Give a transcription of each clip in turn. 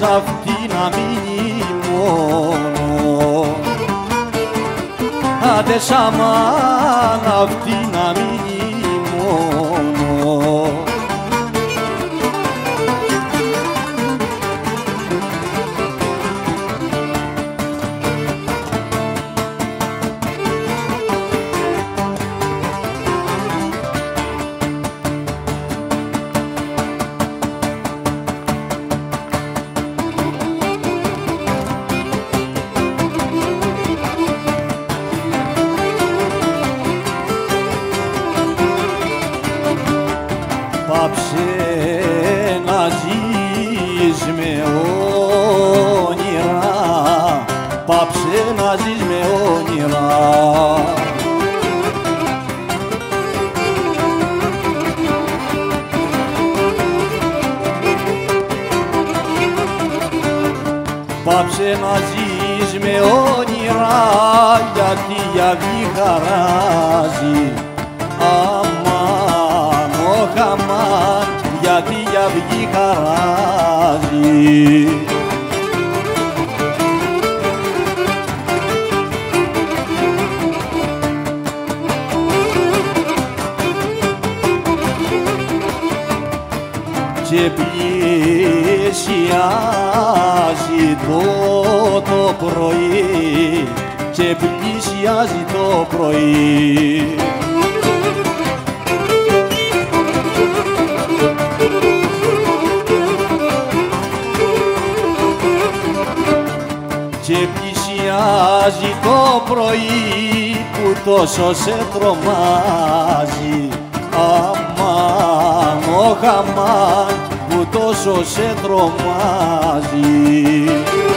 σ' αυτή να μείνει μόνο. Άντε σαμάν αυτή να μείνει μόνο. Πάψε να ζεις με όνειρα, πάψε να ζεις με όνειρα. Πάψε να ζεις με όνειρα, γιατί η αυγή χαράζει. Αμάν, όχ αμάν, γιατί η αυγή χαράζει. Και πλησιάζει το πρωί, και πλησιάζει το πρωί. Και πλησιάζει το πρωί που τόσο σε τρομάζει. Αμάν, όχ αμάν, που τόσο σε τρομάζει.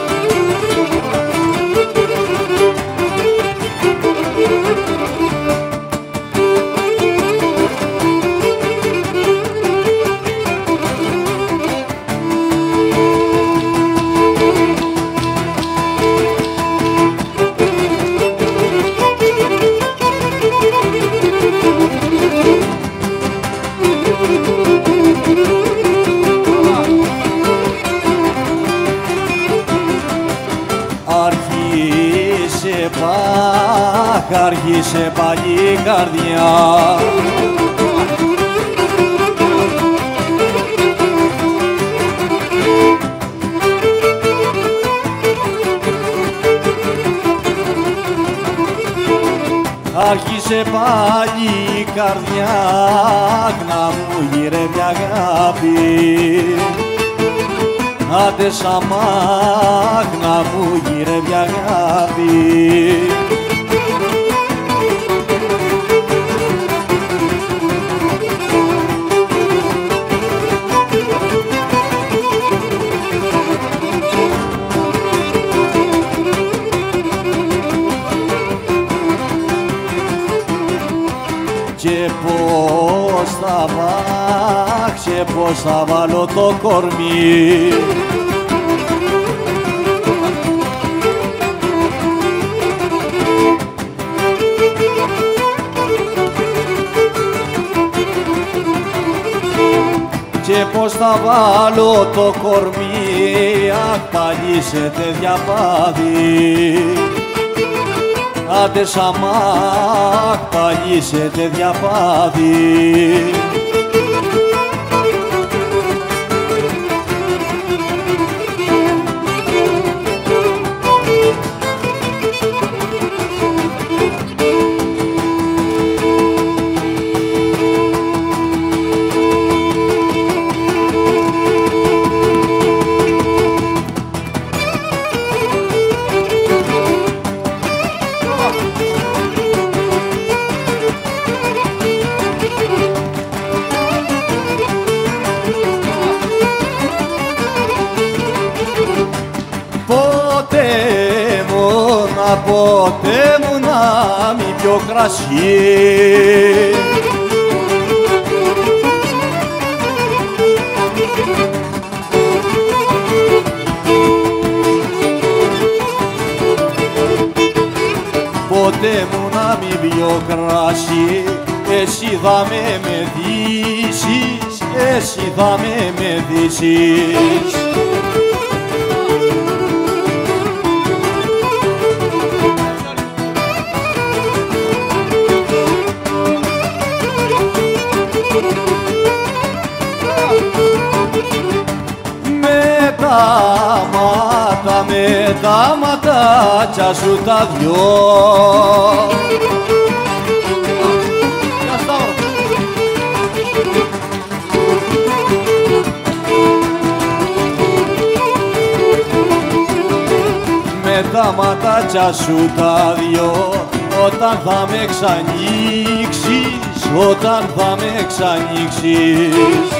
Άρχισε πάλι η καρδιά. Άρχισε πάλι η καρδιά να μου γυρεύει αγάπη. Άντε σαμάχ να μου γυρεύει αγάπη. Και πώς θα βάλω το κορμί. Και πώς θα βάλω το κορμί, αχ πάλι σε τέτοια πάδι. Άντε σαμάχ πάλι σε τέτοια πάδι. Ποτέ μου να μην πιω κρασί. Ποτέ μου να μην πιω κρασί. Εσύ θα με μεθύσεις, εσύ θα με μεθύσεις. με τα ματάκια σου τα δυο. Με τα ματάκια σου τα δυο, όταν θα με εξανοίξεις, όταν θα με εξανοίξεις.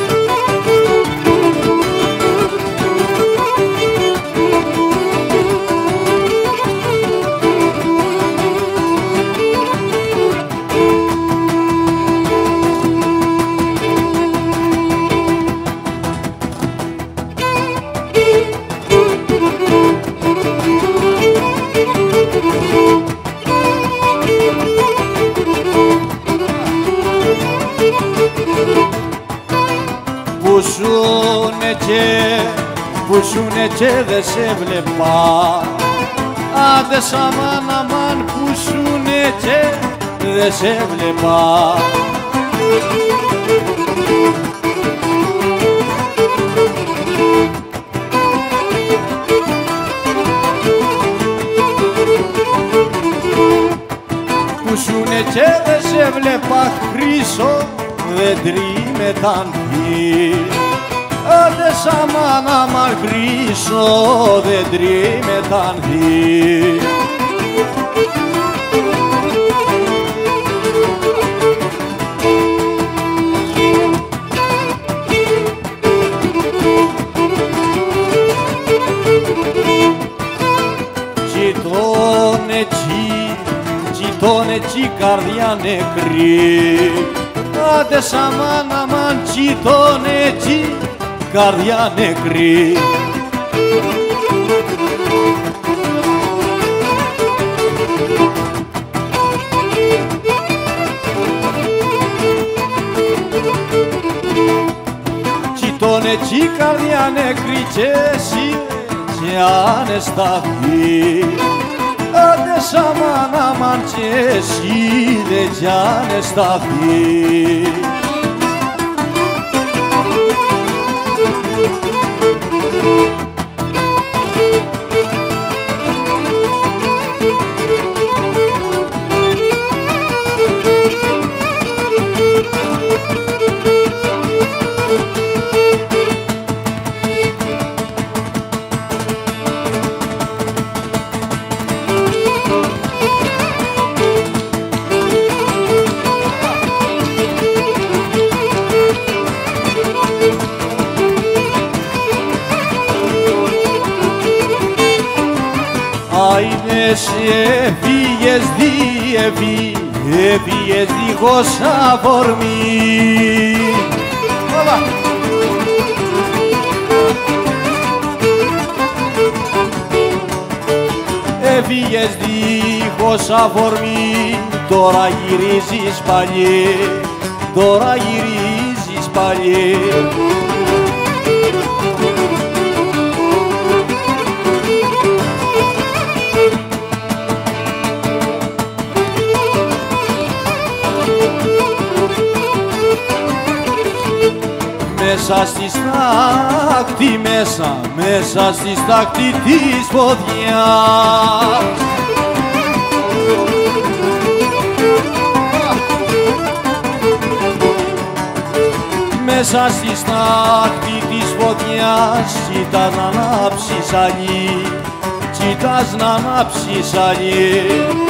Που σουνε και δε σε βλέπα, άντε σαμάν αμάν που σουνε και δε σε βλέπα. Που σουνε και δε σε βλέπα, χρυσό δέντρι μετανθεί. Άντε σαμάν αμάν χρυσό δέντρι μετανθεί. Κοιτών έτσι καρδιά νεκρή. Άντε σαμάν αμάν κοιτών έτσι καρδιά νεκρή. Κοιτών έτσι καρδιά νεκρή και εσύ και ανεσταθεί. Άντε σαμάν αμάν και εσύ δε κι ανεσταθεί. Έφυγες δίχως αφορμή. Έφυγες δίχως αφορμή, τώρα γυρίζεις πάλι, τώρα γυρίζεις πάλι. Μέσα στη στάχτη, μέσα στη στάχτη της φωτιάς. Μέσα στη στάχτη της φωτιάς κοιτάς να ανάψεις αλλή, κοιτάς να ανάψεις αλλή.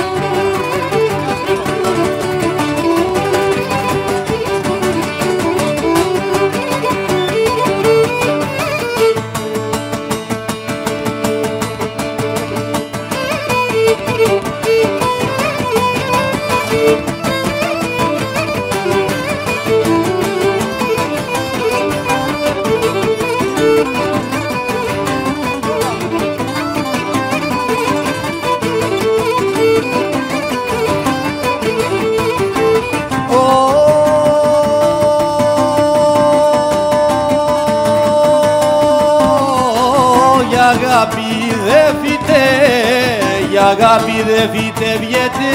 Αγάπη δε φυτεύγεται,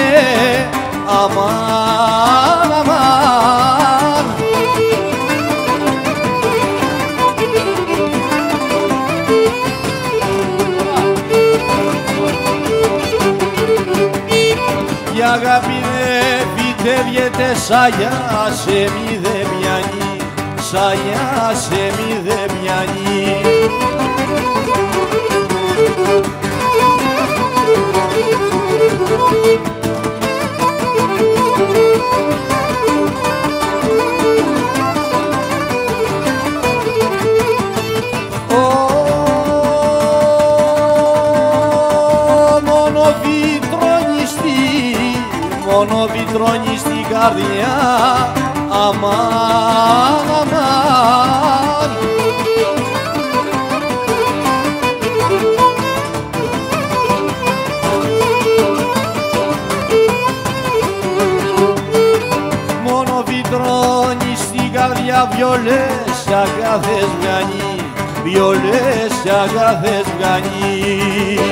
αμάν, αμάν. αγάπη δεν φυτεύγεται σαγιά σε μη δε πιάνει, σαγιά σε μη δε πιάνει. Μόνο βιτρώνει στην καρδιά, αμάν, αμάν. Μόνο βιτρώνει στην καρδιά, βιολές αγαθές βγάνει, βιολές αγαθές βγάνει.